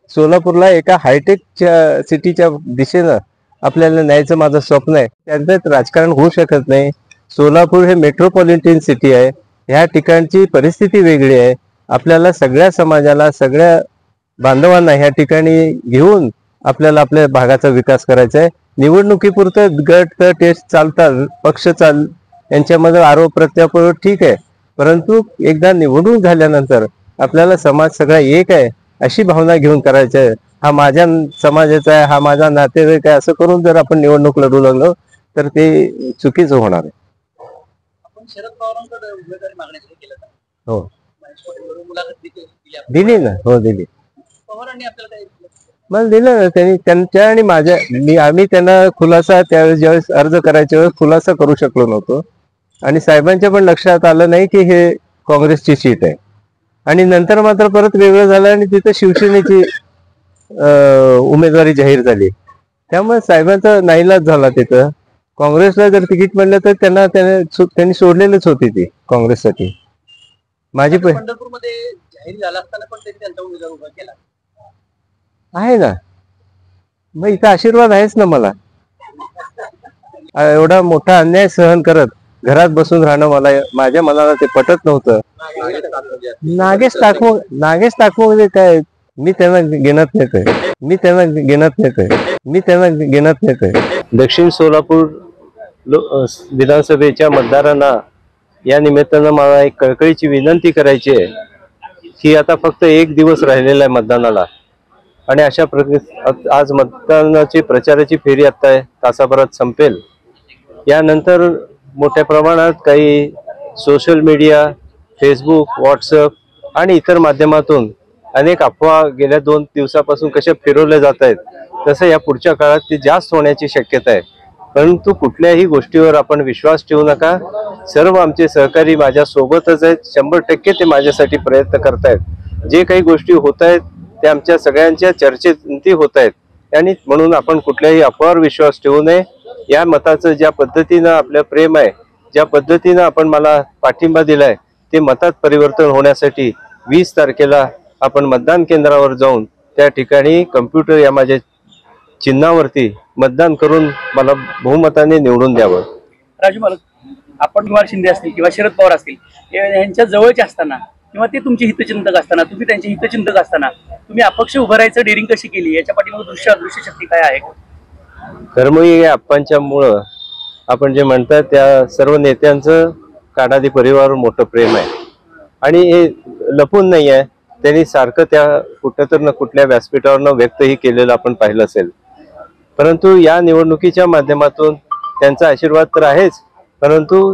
सोलापूरला एका हायटेक सिटीच्या दिशेनं आपल्याला न्यायचं माझं स्वप्न आहे. त्यांचं राजकारण होऊ शकत नाही. सोलापूर हे मेट्रोपॉलिटन सिटी आहे. ह्या ठिकाणची परिस्थिती वेगळी आहे. आपल्याला सगळ्या समाजाला, सगळ्या बांधवांना ह्या ठिकाणी घेऊन आपल्याला आपल्या भागाचा विकास करायचा आहे. निवडणुकीपुरतं गट टेस्ट चालतात, पक्ष यांच्यामध्ये आरोप प्रत्यारोप ठीक आहे, परंतु एकदा निवडून झाल्यानंतर आपल्याला समाज सगळा एक आहे अशी भावना घेऊन करायचं आहे. हा माझ्या समाजाचा आहे, हा माझा नातेवाईक आहे, असं करून जर आपण निवडणूक लढू लागलो तर ते चुकीचं होणार आहे. आपण शरद पवारांकडे उमेदवारी मागण्यासाठी केलं का? हो, मुलाखत दिली ना. हो, दिली. पवारांनी आपल्याला काय मला दिलं ना त्यांनी. त्यांच्या आणि माझ्या आम्ही त्यांना खुलासा त्यावेळेस ज्यावेळेस अर्ज करायच्या वेळेस खुलासा करू शकलो नव्हतो आणि साहेबांच्या पण लक्षात आलं नाही की हे काँग्रेसची सीट आहे. आणि नंतर मात्र परत वेगळं झालं आणि तिथं शिवसेनेची उमेदवारी जाहीर झाली. त्यामुळे साहेबांचा नाईलाज झाला. तिथं काँग्रेसला जर तिकीट मिळलं तर त्यांनी सोडलेलंच होती ती काँग्रेससाठी. माझी पंढरपूरमध्ये जाहीर झाला असताना पण त्यांनी त्यांचा उमेदवार उभा केला आहे ना. मग इथं आशीर्वाद आहेच ना मला. एवढा मोठा अन्याय सहन करत घरात बसून राहणं माझ्या मनाला ते पटत नव्हतं. नागेश ताकमो म्हणजे काय, मी त्यांना घेणत नेतोय. दक्षिण सोलापूर विधानसभेच्या मतदारांना या निमित्तानं मला एक कळकळीची विनंती करायची आहे की आता फक्त एक दिवस राहिलेला आहे मतदानाला आणि अशा प्रकारे आज मतदानाची प्रचाराची फेरी आता तासाभरात संपेल. यानंतर मोठ्या प्रमाणात काही सोशल मीडिया, फेसबुक, व्हॉट्सअप आणि इतर माध्यमातून अनेक अफवा गेल्या 2 दिवसापासून कशा फिरवल्या जात आहेत, तसं या पुढच्या काळात ती जास्त होण्याची शक्यता आहे. परंतु कुठल्याही गोष्टीवर आपण विश्वास ठेवू नका. सर्व आमचे सहकारी माझ्या सोबतच आहेत. 100% ते माझ्यासाठी प्रयत्न करतायत. जे काही गोष्टी होत आहेत ते आमच्या सगळ्यांच्या चर्चेत होत आहेत आणि म्हणून आपण कुठल्याही अफवावर विश्वास ठेवू नये. या मताचं ज्या पद्धतीनं आपलं प्रेम आहे, ज्या पद्धतीनं आपण मला पाठिंबा दिलाय, ते मतात परिवर्तन होण्यासाठी 20 तारखेला आपण मतदान केंद्रावर जाऊन त्या ठिकाणी कम्प्युटर या माझ्या चिन्हावरती मतदान करून मला बहुमताने निवडून द्यावं. राजू मालक, आपण कुमार शिंदे असतील किंवा शरद पवार असतील यांच्या जवळचे असताना किंवा ते तुमचे हितचिंतक असताना, तुम्ही त्यांचे हितचिंतक असताना तुम्ही अपक्ष उभं राहायचं डेअरिंग कशी केली, याच्या पाठीमागे दृश्य शक्ती काय आहे? कर्मयोगी आप्पांच्यामुळं आपण जे म्हणतात त्या सर्व नेत्यांचं कानादी परिवारावर मोठं प्रेम आहे आणि हे लपून नाही आहे. त्यांनी सारखं त्या कुठं ना कुठल्या व्यासपीठावरनं व्यक्तही केलेलं आपण पाहिलं असेल. परंतु या निवडणुकीच्या माध्यमातून त्यांचा आशीर्वाद तर आहेच, परंतु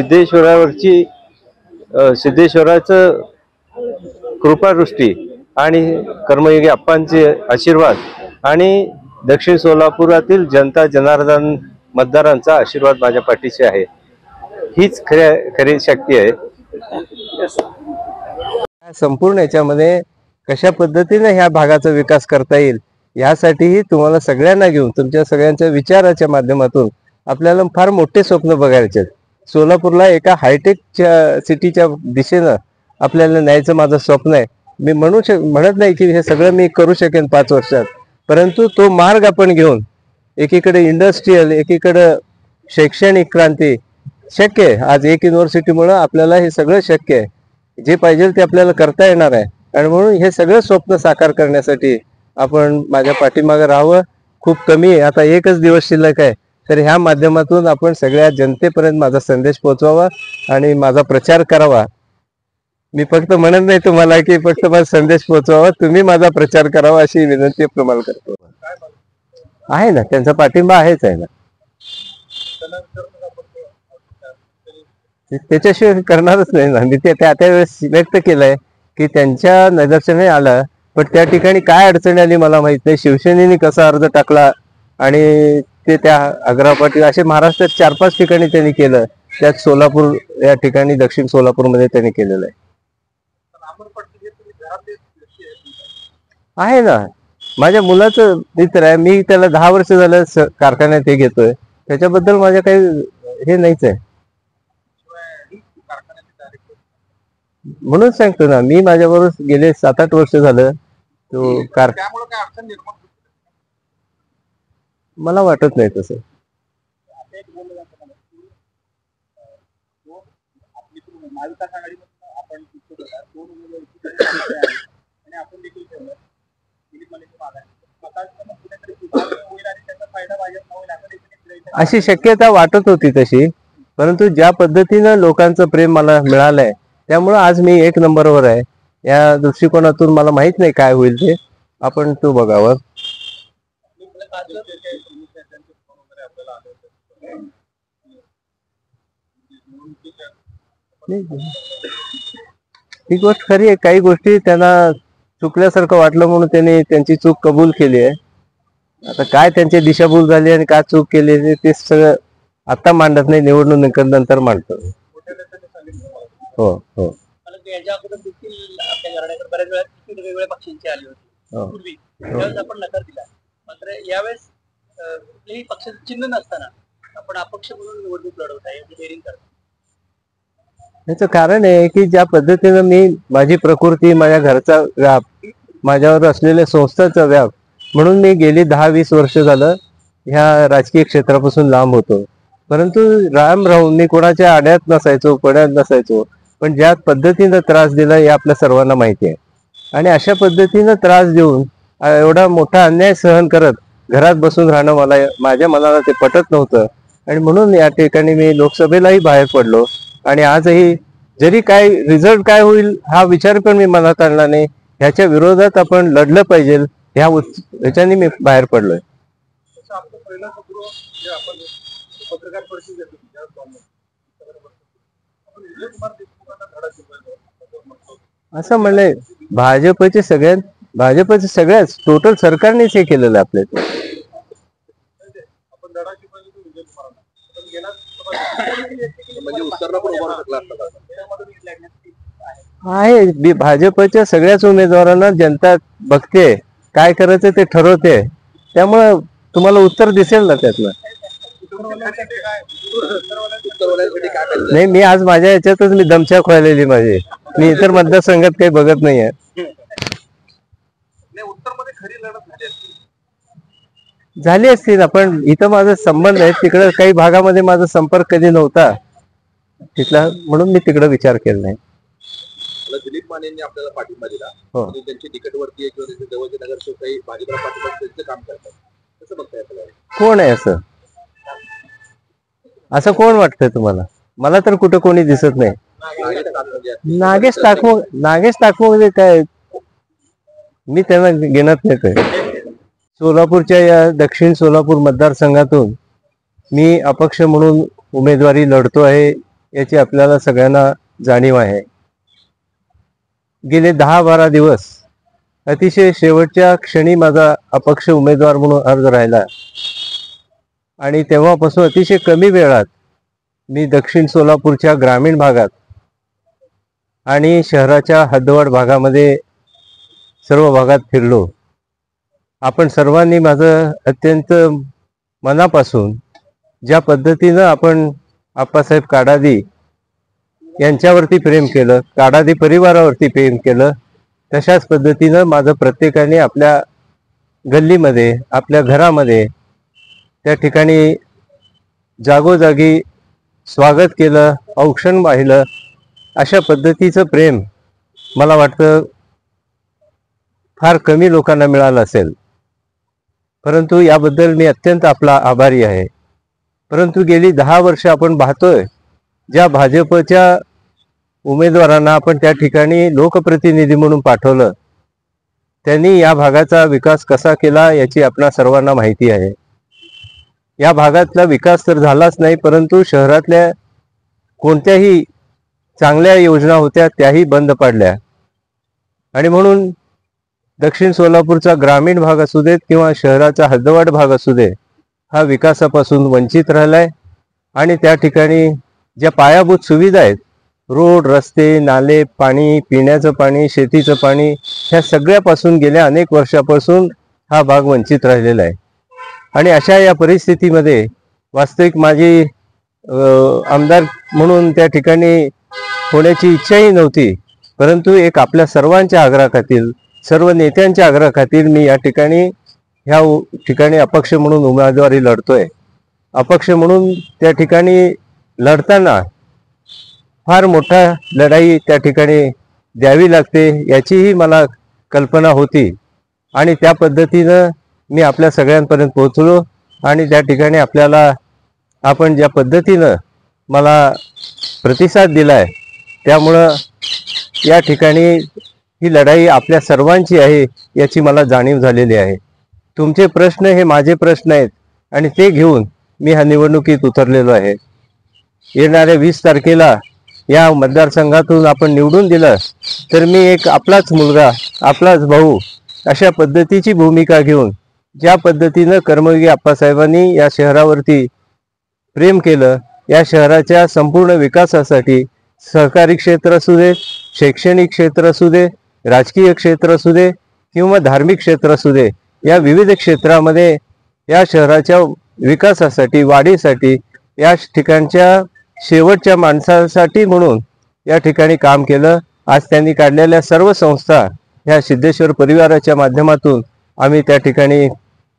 सिद्धेश्वराचं कृपादृष्टी आणि कर्मयोगी आप्पांचे आशीर्वाद आणि दक्षिण सोलापुरातील जनता जनार्दन मतदारांचा आशीर्वाद माझ्या पाठीशी आहे. हीच खरी शक्ती आहे. संपूर्ण याच्यामध्ये कशा पद्धतीने ह्या भागाचा विकास करता येईल यासाठीही तुम्हाला सगळ्यांना घेऊन तुमच्या सगळ्यांच्या विचाराच्या माध्यमातून आपल्याला फार मोठे स्वप्न बघायचे. सोलापूरला एका हायटेक सिटीच्या दिशेनं आपल्याला न्यायचं माझं स्वप्न आहे. मी म्हणत नाही की हे सगळं मी करू शकेन 5 वर्षात, परंतु तो मार्ग आपण घेऊन एकीकडे इंडस्ट्रीयल, एकीकडे शैक्षणिक क्रांती शक्य आहे. आज एक युनिव्हर्सिटीमुळे आपल्याला हे सगळं शक्य आहे. जे पाहिजे ते आपल्याला करता येणार आहे आणि म्हणून हे सगळं स्वप्न साकार करण्यासाठी आपण माझ्या पाठीमागे राहावं. खूप कमी आहे, आता एकच दिवस शिल्लक आहे, तर ह्या माध्यमातून आपण सगळ्या जनतेपर्यंत माझा संदेश पोहोचवावा आणि माझा प्रचार करावा. मी फक्त म्हणत नाही तुम्हाला की फक्त माझा संदेश पोहोचवावा, तुम्ही माझा प्रचार करावा अशी विनंती तुम्हाला करतो. आहे ना, त्यांचा पाठिंबा आहेच आहे ना. त्याच्याशिवाय करणारच नाही ना. मी त्यावेळेस व्यक्त केलंय की त्यांच्या निदर्शनाने आलं, पण त्या ठिकाणी काय अडचणी आली मला माहित नाही. शिवसेनेने कसा अर्ज टाकला आणि ते त्या अग्रापाटी असे महाराष्ट्रात 4-5 ठिकाणी त्यांनी केलं. त्यात सोलापूर या ठिकाणी दक्षिण सोलापूरमध्ये त्यांनी केलेलं आहे ना. माझ्या मुलाचं मित्र आहे, मी त्याला 10 वर्ष झालं कारखान्यात हे घेतोय, त्याच्याबद्दल माझ्या काही हे नाहीच आहे. म्हणून सांगतो ना, मी माझ्याबरोबर गेले 7-8 वर्ष झालं तो कार त्यामुळे काय अडचण निर्माण होते? मला वाटत नाही तसं. आता एक बोललं जातं मला की आपली महाविकास आघाडीमधून आपण दोन उमेदवार आणि आपण देखील ठेवलं दिलीप मलेक मागा स्वतःच कुठेतरी सुधारणा होईल आणि त्याचा फायदा भाजपला होईल असं देखील अशी शक्यता वाटत होती तशी, परंतु ज्या पद्धतीनं लोकांचं प्रेम मला मिळालंय त्यामुळं आज मी एक नंबरवर आहे. या दृष्टिकोनातून मला माहित नाही काय होईल ते, आपण तो बघावं. ही गोष्ट खरी आहे. काही गोष्टी त्यांना चुकल्यासारखं वाटलं म्हणून त्यांनी त्यांची चूक कबूल केली आहे. आता काय त्यांची दिशाभूल झाली आणि काय चूक केली ते सगळं आता मांडत नाही, निवडणुकीनंतर मांडतो. हो हो याच्या अगोदर देखील आपल्या घराण्याकडे बऱ्याच वेळा तिकीट वेगवेगळ्या पक्षांची आली होती पूर्वी, त्यावेळेस आपण नकार दिला. मात्र यावेळेस कुठल्याही पक्षाचं चिन्ह नसताना आपण अपक्ष म्हणून निवडणूक लढवत आहे, डेअरिंग करतो. याचं कारण आहे की ज्या पद्धतीनं मी माझी प्रकृती, माझ्या घरचा व्याप, माझ्यावर असलेल्या संस्थाचा व्याप म्हणून मी गेली 10-20 वर्ष झालं ह्या राजकीय क्षेत्रापासून लांब होतो. परंतु राम राहून मी कोणाच्या आड्यात नसायचो, पड्यात नसायचो, पण ज्या पद्धतीनं त्रास दिला हे आपल्या सर्वांना माहिती आहे. आणि अशा पद्धतीनं त्रास देऊन एवढा मोठा अन्याय सहन करत घरात बसून राहणं माझ्या मनाला ते पटत नव्हतं. आणि म्हणून या ठिकाणी मी लोकसभेलाही बाहेर पडलो. आणि आजही जरी काय रिझल्ट काय होईल हा विचार पण मी मनात आणला नाही. ह्याच्या विरोधात आपण लढलं पाहिजे ह्याच्याने मी बाहेर पडलोय. आपलं पहिलं सत्र जे आपण पत्रकार परिषद असं म्हणलंय भाजपचे सगळ्याच टोटल सरकारनेच हे केलेलं आपल्या आपण धडाची म्हणजे उत्तरला पण उभा शकला आहे. भाजपच्या सगळ्याच उमेदवारांना जनता बघते, काय करायचं ते ठरवते, त्यामुळं तुम्हाला उत्तर दिसेल ना त्यातलं. नाही, मी आज माझ्या याच्यातच मी दमछाक व्हायलेली माझी. मी इतर मतदारसंघात काही बघत नाहीये. उत्तरमध्ये खरी लढत झाली असतील, आपण इथं माझा संबंध आहे, तिकडे काही भागामध्ये माझा संपर्क कधी नव्हता तिथला, म्हणून मी तिकडे विचार केला नाही. दिलीप मानेंनी आपल्याला पाठिंबा दिला, हो. त्यांची तिकीटवरती किंवा त्यांच्या जवळचे नगरसेवक काही भाजपला पाठिंबा त्यांचं काम करतात, कसं बघताय आपल्याला? कोण आहे असं कोण वाटतंय तुम्हाला? मला तर कुठं कोणी दिसत नाही. नागेश ताकमो म्हणजे काय, मी त्यांना घेण्यात येतोय. सोलापूरच्या या दक्षिण सोलापूर मतदारसंघातून मी अपक्ष म्हणून उमेदवारी लढतो आहे याची आपल्याला सगळ्यांना जाणीव आहे. गेले 10-12 दिवस अतिशय शेवटच्या क्षणी माझा अपक्ष उमेदवार म्हणून अर्ज राहिला आणि तेव्हापासून अतिशय कमी वेळात मी दक्षिण सोलापूरच्या ग्रामीण भागात आणि शहराच्या हद्दवाढ भागामध्ये सर्व भागात फिरलो. आपण सर्वांनी माझं अत्यंत मनापासून ज्या पद्धतीनं आपण आप्पासाहेब काडादी यांच्यावरती प्रेम केलं, काडादी परिवारावरती प्रेम केलं, तशाच पद्धतीनं माझं प्रत्येकाने आपल्या गल्लीमध्ये, आपल्या घरामध्ये, त्या ठिकाणी जागोजागी स्वागत केलं, औक्षण वाहिलं. अशा पद्धतीचं प्रेम मला वाटतं फार कमी लोकांना मिळालं असेल. परंतु याबद्दल मी अत्यंत आपला आभारी आहे. परंतु गेली 10 वर्ष आपण पाहतोय ज्या भाजपच्या उमेदवारांना आपण त्या ठिकाणी लोकप्रतिनिधी म्हणून पाठवलं, त्यांनी या भागाचा विकास कसा केला याची आपणा सर्वांना माहिती आहे. या भागातला विकास तर झालाच नाही, परंतु शहरातल्या कोणत्याही चांगल्या योजना होत्या त्याही बंद पाडल्या. आणि म्हणून दक्षिण सोलापूरचा ग्रामीण भाग असू देत किंवा शहराचा हद्दवाढ भाग असू दे, हा विकासापासून वंचित राहिलाय. आणि त्या ठिकाणी ज्या पायाभूत सुविधा आहेत, रोड, रस्ते, नाले, पाणी, पिण्याचं पाणी, शेतीचं पाणी, ह्या सगळ्यापासून गेल्या अनेक वर्षापासून हा भाग वंचित राहिलेला आहे. आणि अशा या परिस्थितीमध्ये वास्तविक माझी आमदार म्हणून त्या ठिकाणी होण्याची इच्छाही नव्हती, परंतु एक आपल्या सर्वांच्या आग्रहाखातील सर्व नेत्यांच्या आग्रहाखातीर मी या ठिकाणी ठिकाणी अपक्ष म्हणून उमेदवारी लढतोय. अपक्ष म्हणून त्या ठिकाणी लढताना फार मोठा लढाई त्या ठिकाणी द्यावी लागते याचीही मला कल्पना होती आणि त्या पद्धतीनं मी आपल्या सगळ्यांपर्यंत पोहोचलो आणि त्या ठिकाणी आपण ज्या पद्धतीनं मला प्रतिसाद दिलाय त्यामुळं या ठिकाणी ही लढाई आपल्या सर्वांची आहे याची मला जाणीव झालेली आहे. तुमचे प्रश्न हे माझे प्रश्न आहेत आणि ते घेऊन मी ह्या निवडणुकीत उतरलेलो आहे. येणाऱ्या 20 तारखेला या मतदारसंघातून आपण निवडून दिलं तर मी एक आपलाच मुलगा, आपलाच भाऊ अशा पद्धतीची भूमिका घेऊन ज्या पद्धतीनं कर्मयोगी आप्पासाहेबांनी या शहरावरती प्रेम केलं, या शहराच्या संपूर्ण विकासासाठी सहकारी क्षेत्र असू दे, शैक्षणिक क्षेत्र असू दे, राजकीय क्षेत्र असू दे किंवा धार्मिक क्षेत्र असू दे, या विविध क्षेत्रामध्ये या शहराच्या विकासासाठी, वाढीसाठी, या ठिकाणच्या शेवटच्या माणसासाठी म्हणून या ठिकाणी काम केलं. आज त्यांनी काढलेल्या सर्व संस्था ह्या सिद्धेश्वर परिवाराच्या माध्यमातून आम्ही त्या ठिकाणी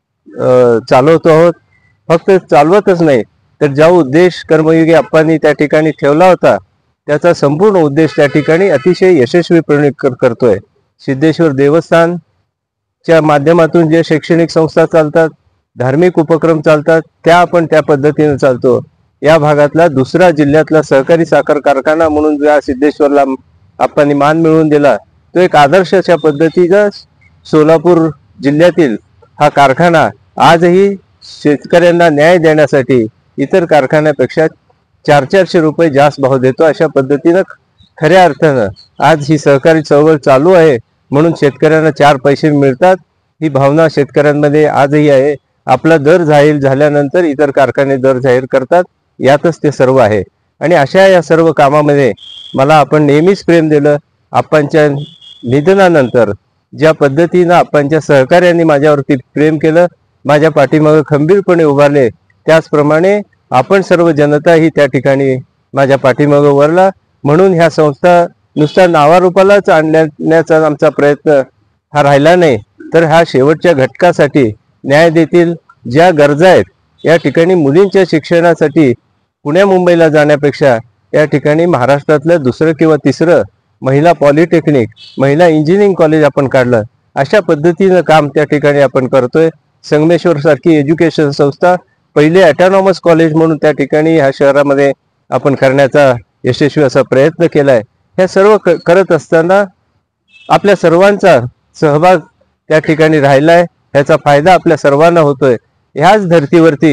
चालवतो आहोत. फक्त चालवतच नाही तर ज्या उद्देश कर्मयोगी आप्पांनी त्या ठिकाणी ठेवला होता त्याचा संपूर्ण उद्देश त्या ठिकाणी अतिशय यशस्वीपणे करतोय. सिद्धेश्वर देवस्थानच्या माध्यमातून जे शैक्षणिक संस्था चालतात, धार्मिक उपक्रम चालतात, आपण त्या पद्धतीने चालतो. या भागातला दुसरा जिल्ह्यातला सहकारी साखर कारखाना म्हणून ज्या सिद्धेश्वरला आप्पांनी मान मिळवून दिला तो एक आदर्श अशा पद्धतीचा सोलापूर जिल्ह्यातील हा कारखाना आजही शेतकऱ्यांना न्याय देण्यासाठी इतर कारखान्यापेक्षा 400-400 रुपये जास्त भाव देतो. अशा पद्धतीनं खऱ्या अर्थानं आज ही सहकारी चळवळ चालू आहे म्हणून शेतकऱ्यांना 4 पैसे मिळतात ही भावना शेतकऱ्यांमध्ये आजही आहे. आपला दर जाहीर झाल्यानंतर इतर कारखाने दर जाहीर करतात, यातच ते सर्व आहे. आणि अशा या सर्व कामामध्ये मला आपण नेहमीच प्रेम दिलं. आप्पांच्या निधनानंतर ज्या पद्धतीनं आप्पांच्या सहकार्यांनी माझ्यावरती प्रेम केलं, माझ्या पाठीमागे खंबीरपणे उभारले, त्याचप्रमाणे आपण सर्व जनता ही त्या ठिकाणी माझ्या पाठीमागे वरला. म्हणून ह्या संस्था नुसता नावारूपालाच आणण्याचा आमचा प्रयत्न हा राहिला नाही, तर ह्या शेवटच्या घटकासाठी न्याय देतील. ज्या गरजा आहेत या ठिकाणी मुलींच्या शिक्षणासाठी पुण्या मुंबईला जाण्यापेक्षा या ठिकाणी महाराष्ट्रातलं दुसरं किंवा तिसरं महिला पॉलिटेक्निक, महिला इंजिनिअरिंग कॉलेज आपण काढलं. अशा पद्धतीनं काम त्या ठिकाणी आपण करतोय. संगमेश्वर सारखी एज्युकेशन संस्था पहिले ऑटोनॉमस कॉलेज म्हणून त्या ठिकाणी ह्या शहरामध्ये आपण करण्याचा यशस्वी असा प्रयत्न केलाय. हे सर्व करत असताना आपल्या सर्वांचा सहभाग त्या ठिकाणी राहिलाय, ह्याचा फायदा आपल्या सर्वांना होतोय. ह्याच धर्तीवरती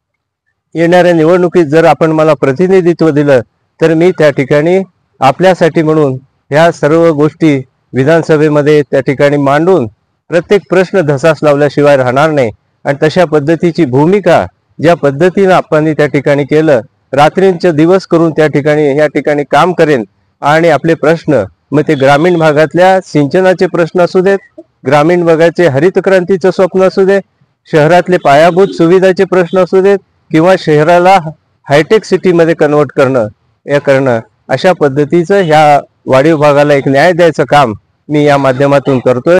येणाऱ्या निवडणुकीत जर आपण मला प्रतिनिधित्व दिलं तर मी त्या ठिकाणी आपल्यासाठी म्हणून ह्या सर्व गोष्टी विधानसभेमध्ये त्या ठिकाणी मांडून प्रत्येक प्रश्न धसास लावल्याशिवाय राहणार नाही. आणि तशा पद्धतीची भूमिका ज्या पद्धतीनं आपण त्या ठिकाणी केलं, रात्रींचे दिवस करून त्या ठिकाणी या ठिकाणी काम करेन आणि आपले प्रश्न मग ते ग्रामीण भागातल्या सिंचनाचे प्रश्न असू देत, ग्रामीण भागाचे हरित क्रांतीचं स्वप्न असू दे, शहरातले पायाभूत सुविधाचे प्रश्न असू देत किंवा शहराला हायटेक सिटीमध्ये कन्वर्ट करणं अशा पद्धतीचं ह्या वाढीव भागाला एक न्याय द्यायचं काम मी या माध्यमातून करतोय.